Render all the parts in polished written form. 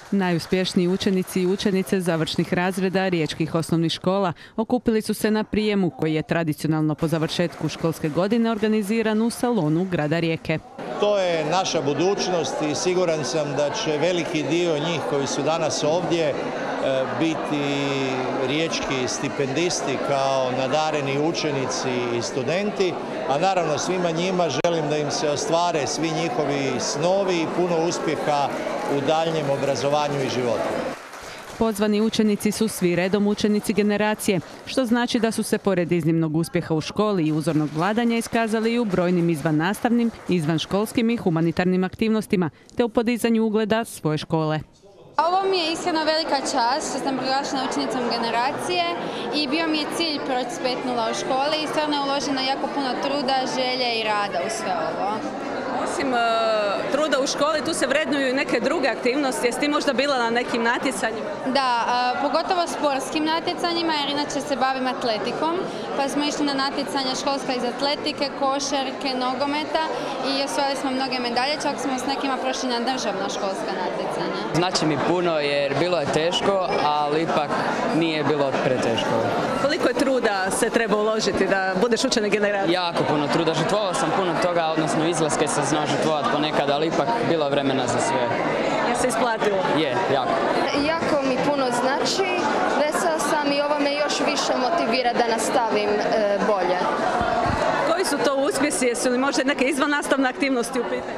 Najuspješniji učenici i učenice završnih razreda riječkih osnovnih škola okupili su se na prijemu koji je tradicionalno po završetku školske godine organiziran u salonu grada Rijeke. To je naša budućnost i siguran sam da će veliki dio njih koji su danas ovdje biti riječki stipendisti kao nadareni učenici i studenti, a naravno svima njima želim da im se ostvare svi njihovi snovi i puno uspjeha u daljnjem obrazovanju i životu. Pozvani učenici su svi redom učenici generacije, što znači da su se pored iznimnog uspjeha u školi i uzornog vladanja iskazali i u brojnim izvannastavnim, izvanškolskim i humanitarnim aktivnostima, te u podizanju ugleda svoje škole. Ovo mi je iskreno velika čast što sam proglašena učenicom generacije i bio mi je cilj proći s 5.0 u školi i stvarno je uloženo jako puno truda, želje i rada u sve ovo. Osim truda u školi, tu se vrednuju i neke druge aktivnosti. Jesi ti možda bila na nekim natjecanjima? Da, pogotovo sportskim natjecanjima jer inače se bavim atletikom, pa smo išli na natjecanja školska iz atletike, košarke, nogometa i osvojili smo mnoge medalje, čak smo s nekima prošli na državna školska natjecanja. Znači mi puno jer bilo je teško, ali ipak nije bilo preteško. Koliko je truda se treba uložiti da budeš učenik generacije? Jako puno truda, žrtvovao sam puno toga, odnosno izlaske se zna žrtvovati ponekad, ali ipak bilo vremena za sve. Je se isplatilo? Je, jako. Jako mi puno znači, vesela sam i ovo me još više motivira da nastavim bolje. Koji su to uspjesi, jesu li možda neke izvannastavne aktivnosti u pitanju?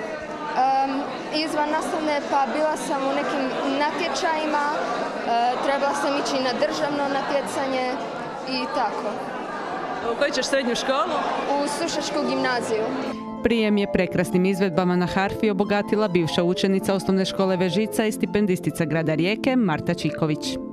Izvannastavne, pa bila sam u nekim natječajima, trebala sam ići na državno natjecanje i tako. U koju ćeš srednju školu? U Sušačku gimnaziju. Prijem je prekrasnim izvedbama na harfi obogatila bivša učenica osnovne škole Vežica i stipendistica grada Rijeke Marta Čiković.